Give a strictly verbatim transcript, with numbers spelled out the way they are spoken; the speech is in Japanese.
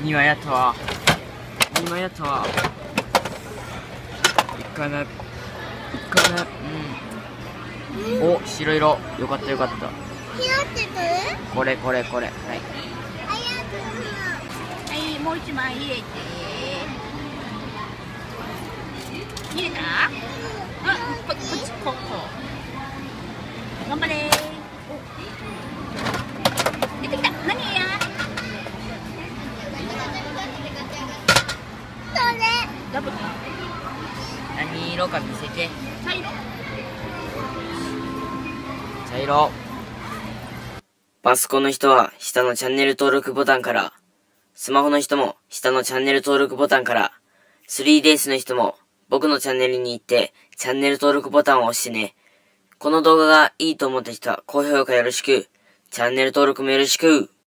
にはやったわ。にはやったわ。いかな。いかな。うん。お、白色。よかったよかった。これこれこれ。はい。 はい、もう一枚入れて。入れた？あ、こっち、ここ。頑張れー。出てきた。何や？それ。ダブル。 何色か見せて。 茶色。 茶色。パソコンの人は下のチャンネル登録ボタンから、スマホの人も下のチャンネル登録ボタンから、スリーデイズ の人も僕のチャンネルに行ってチャンネル登録ボタンを押してね。この動画がいいと思った人は高評価よろしく、チャンネル登録もよろしく。